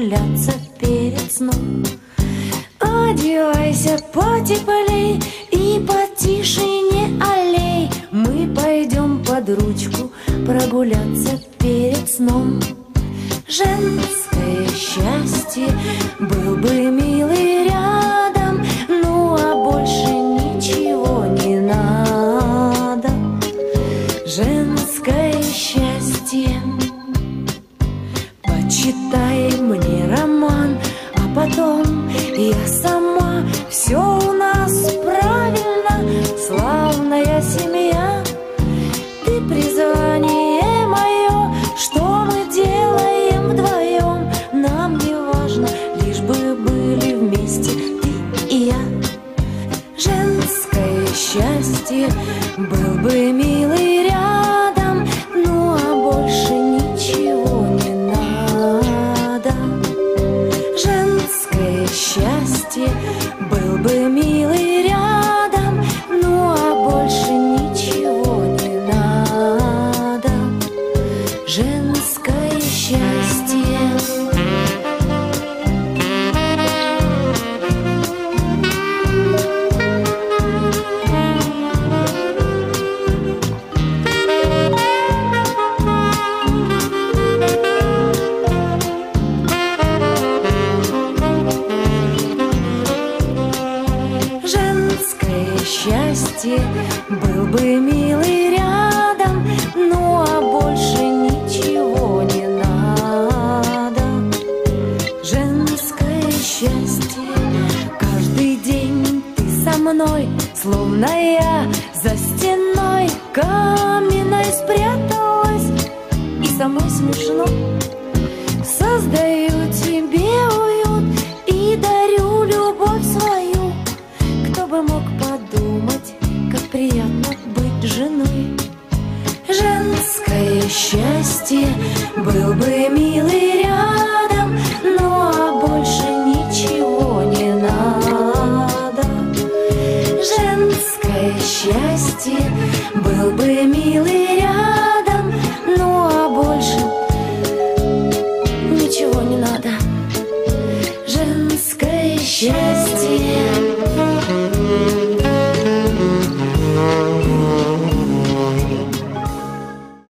прогуляться перед сном. Одевайся потеплей и потише не аллей. Мы пойдем под ручку прогуляться перед сном. Женское счастье, был бы милый рядом, ну а больше ничего не надо. Женское счастье. Почитай мне роман, а потом я сама. Все у нас правильно, славная семья. Ты призвание мое, что мы делаем вдвоем. Нам не важно, лишь бы были вместе ты и я. Женское счастье, был бы милый рядом, ну а больше ничего не надо. Женское счастье, был бы милый рядом, ну а больше ничего не надо. Женское счастье. Женское счастье, был бы милый рядом, ну а больше ничего не надо. Женское счастье. Каждый день ты со мной, словно я за стеной каменной спряталась, и самой смешно. Создаю тебе уют и дарю любовь свою. Кто бы мог подумать, как приятно быть женой. Женское счастье, был бы милый рядом, ну а больше ничего не надо. Женское счастье, был бы милый